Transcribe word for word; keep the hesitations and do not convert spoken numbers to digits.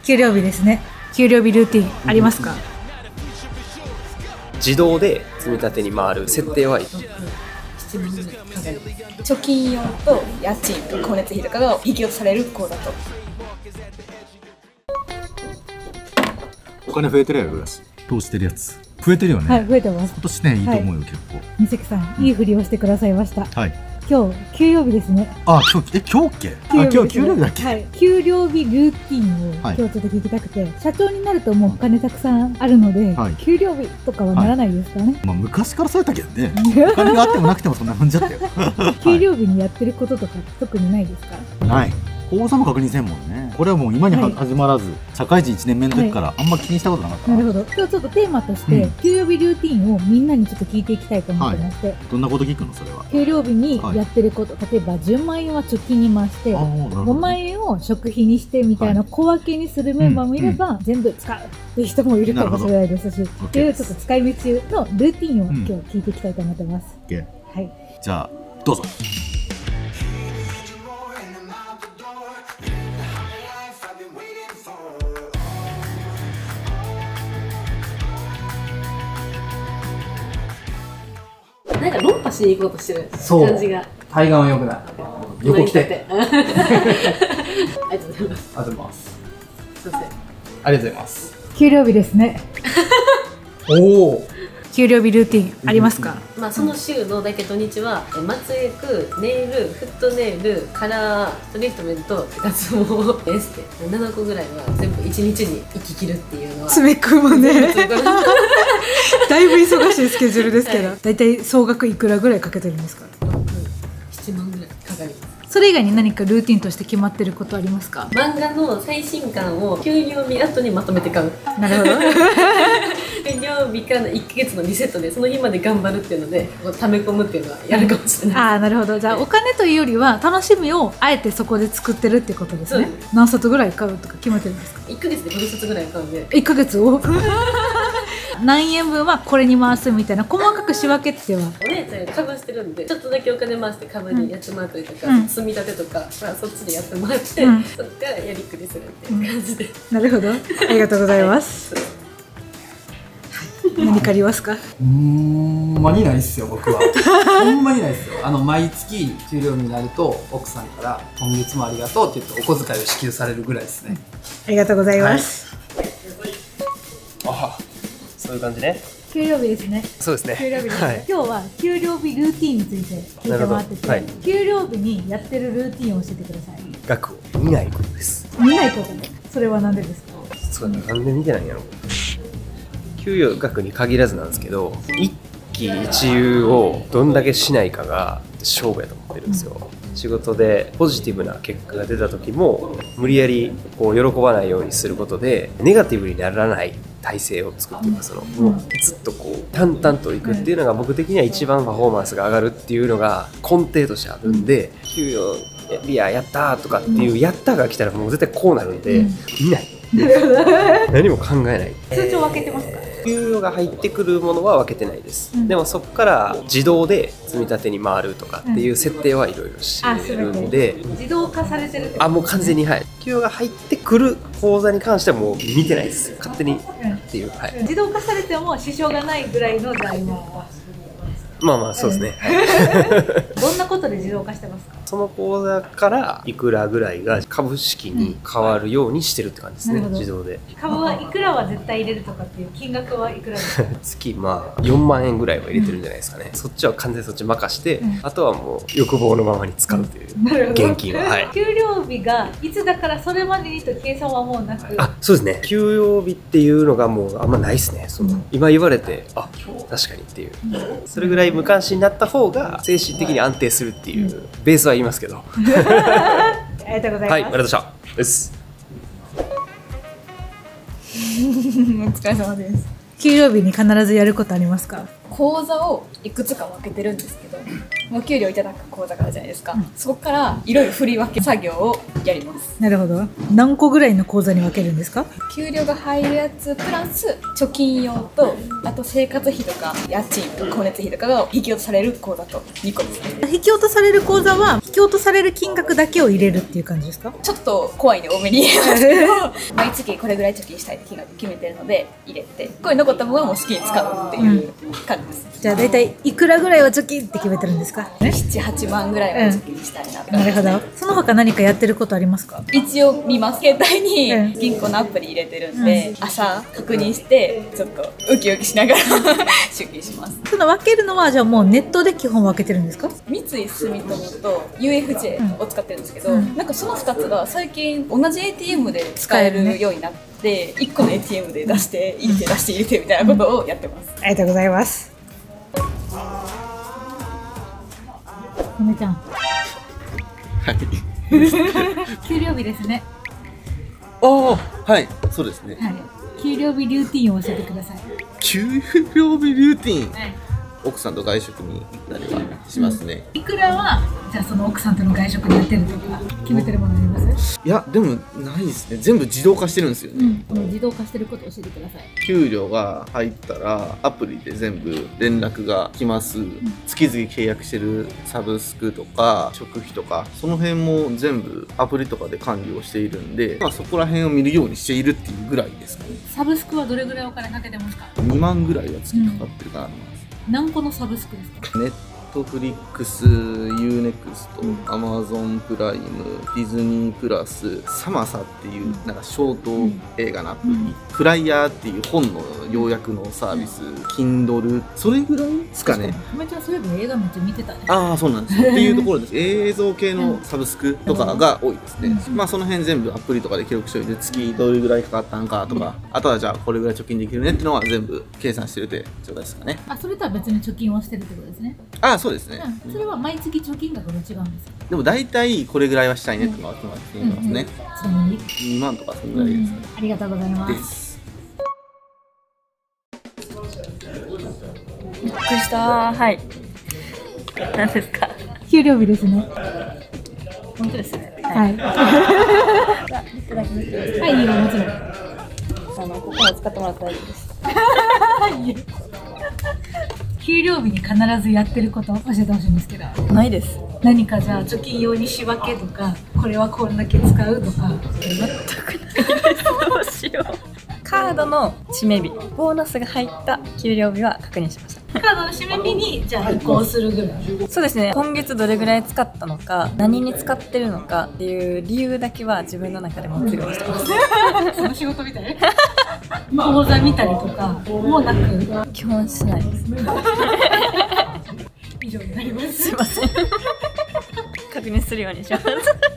給料日ですね。給料日ルーティンありますか？ 自動で積み立てに回る設定は貯金用と家賃と光熱費とかが引き落とされる口座と。 お金増えてるやろ、暮らし投資してるやつ増えてるよね。 はい、増えてます。 今年ね、いいと思うよ、結構。 みさきさん、いいふりをしてくださいました。 はい。 今日給料日ですね。 あ、今日え今日っけ？あ、今日給料日だっけ？ はい。給料日ルーティンを今日ちょっと聞きたくて、社長になるともうお金たくさんあるので、給料日とかはならないですかね。 まあ昔からそうやったけどね。お金があってもなくてもそんなもんじゃったよ。 給料日にやってることとか特にないですか？ ない。口座も確認せんもんね。これはもう今に始まらず、社会人いちねんめの時からあんま気にしたことなかった。 なるほど。今日ちょっとテーマとして、給料日ルーティンをみんなにちょっと聞いていきたいと思ってまして。 どんなこと聞くのそれは？給料日にやってること、例えばじゅうまんえんは貯金に回して、ごまんえんを食費にしてみたいな小分けにするメンバーもいれば、全部使うっていう人もいるかもしれないですし、っていうちょっと使い道のルーティンを今日聞いていきたいと思ってます。 はい。じゃあどうぞ。 なんか論破しに行こうとしてる感じが。 対岸は良くない。横来て。 ありがとうございます。 ありがとうございます。 すいません。 ありがとうございます。 給料日ですね。 おお。 給料日ルーティンありますか？ まあその週の大体土日は松江区ネイル、フットネイル、カラートリートメント、脱毛、エステななこぐらいは全部いちにちに行き切るっていうのは詰め込むね。だいぶ忙しいスケジュールですけど、大体総額いくらぐらいかけてるんですか？ ろく、ななまんぐらいかかります。 それ以外に何かルーティンとして決まってることありますか？ 漫画の最新刊を給料日後にまとめて買う。 なるほど。 給料日からいっかげつのリセットでその日まで頑張るっていうので溜め込むっていうのはやるかもしれない。 ああ、なるほど。じゃあお金というよりは楽しみをあえてそこで作ってるっていうことですね。何冊ぐらい買うとか決めてるんですか？ いっかげつでごさつぐらい買うんで。 いっかげつを何円分はこれに回すみたいな細かく仕分けっては。 お姉ちゃんが株してるんでちょっとだけお金回して株にやってもらったりとか、うん、積み立てとか、まあ、そっちでやってもらって、うん、そっからやりくりするっていう感じで、 うん、なるほど、ありがとうございます。はい、何かありますか？ うーん、ほんまにないっすよ僕は。ほんまにないっすよ。あの毎月給料日になると奥さんから「今月もありがとう」って言ってお小遣いを支給されるぐらいですね。 ありがとうございます。 はい、あ、そういう感じね。 給料日ですね。 そうですね。 給料日です。はい、今日は給料日ルーティンについて聞いてもらってて、はい、給料日にやってるルーティンを教えてください。 額を見ないことです。 見ないこと。それは何でですか？ そうだ、なんで見てないんやろ。給与額に限らずなんですけど、一喜一憂をどんだけしないかが勝負やと思ってるんですよ。うん、仕事でポジティブな結果が出た時も無理やりこう喜ばないようにすることでネガティブにならない体制を作っていうか、そのもうずっとこう淡々といくっていうのが僕的には一番パフォーマンスが上がるっていうのが根底としてあるんで、給与リアやったーとかっていうやったーが来たらもう絶対こうなるんで、見ない。何も考えない。 通帳分けてますか？ 給与が入ってくるものは分けてないです、うん、でもそこから自動で積み立てに回るとかっていう設定はいろいろしてるんで、 うん、自動化されてるってことですね。 あ、もう完全に、はい、給与が入ってくる口座に関してはもう見てないです、勝手にっていう、はい、 自動化されても支障がないぐらいのじゃあ今はまあまあそうですね、 うん、どんなことで自動化してますか？ その口座からいくらぐらいが株式に変わるようにしてるって感じですね、うん、自動で。 株はいくらは絶対入れるとかっていう金額はいくらですか？ 月まあよんまんえんぐらいは入れてるんじゃないですかね、うん、そっちは完全にそっち任して、うん、あとはもう欲望のままに使うという、うん、現金は、はい、 給料日がいつだからそれまでにと計算はもうなく、 あ、そうですね、給与日っていうのがもうあんまないですね。その、うん、今言われてあ、確かにっていう、うん、それぐらい無関心になった方が精神的に安定するっていう、うん、ベースは言いますけど。 ありがとうございます。 はい、ありがとうございました。です。 お疲れ様です。給料日に必ずやることありますか？ 口座をいくつか分けてるんですけど、お給料いただく口座があるじゃないですか、うん、そこからいろいろ振り分け作業をやります。 なるほど。何個ぐらいの口座に分けるんですか？ 給料が入るやつプラス貯金用と、あと生活費とか家賃と光熱費とかが引き落とされる口座とにこですね。 引き落とされる口座は引き落とされる金額だけを入れるっていう感じですか？ ちょっと怖いね、多めに入れますけど毎月これぐらい貯金したいって金額決めてるので入れて、これ残った分はもう好きに使うっていう感じです、うん、 じゃあ大体いくらぐらいは貯金って決めてるんですか？ ななはちまんぐらいは貯金したいなって、 うん、なるほど。その他何かやってることありますか？ 一応見ます。携帯に銀行のアプリ入れてるんで、うん、朝確認してちょっとウキウキしながら出勤します。 その分けるのはじゃあもうネットで基本分けてるんですか？ 三井住友と ユーエフジェー を使ってるんですけど、うん、なんかそのふたつが最近同じ エーティーエム で使えるようになって、いっこの エーティーエム で出して入れて出して入れてみたいなことをやってます、 うん、ありがとうございます。お姉ちゃん、 はい給料日ですね。 ああ、はい、そうですね、 はい、給料日ルーティンを教えてください。 給料日ルーティン、 はい、 奥さんと外食に行ったりはしますね、 うん、いくらはじゃあその奥さんとの外食でやってるとか決めてるものあります？ いやでもないですね。全部自動化してるんですよね、 うん、自動化してることを教えてください。 給料が入ったらアプリで全部連絡が来ます、うん、月々契約してるサブスクとか食費とかその辺も全部アプリとかで管理をしているんで、まあ、そこら辺を見るようにしているっていうぐらいですかね。 サブスクはどれぐらいお金かけてますか？ にまんぐらいは月かかってるかなと思います、 うん、何個のサブスクですか？ ネットフリックス、ユーネクスト、アマゾンプライム、ディズニープラス、サマサっていうなんかショート映画のアプリ、うん、フライヤーっていう本の要約のサービス、Kindle、それぐらいですかね。 めちゃそういえば映画めっちゃ見てたね。 ああ、そうなんですよっていうところです。映像系のサブスクとかが多いですね、うん、まあその辺全部アプリとかで記録しておいて月どれぐらいかかったんかとか、うん、あとはじゃあこれぐらい貯金できるねっていうのは全部計算してるって状態ですかね。 あ、それとは別に貯金をしてるってことですね。 ああ、そうですね、 うん、それは毎月貯金額が違うんですか？ でも大体これぐらいはしたいねっていうのが決まってますね、 ちなみににまんとかそのぐらいですかね、 うん、ありがとうございます。 ですびっくりした。はい、何ですか？ 給料日ですね。 本当ですね。 はい。 いただきます。 はい、いいよ、もちろん。 あの、ここも使ってもらったらいいです。 給料日に必ずやってることを教えてほしいんですけど。 ないです。 何かじゃあ貯金用に仕分けとか、これはこんだけ使うとか。 全くないです。どうしよう。カードの締め日、ボーナスが入った給料日は確認しました。 カードの締め日にじゃあ移行するぐらい。 そうですね。今月どれぐらい使ったのか、何に使ってるのかっていう理由だけは自分の中で持つようにしてます。 その仕事みたい。口座見たりとかもなく。 基本しないです。 以上になります。 すいません。確認するようにします。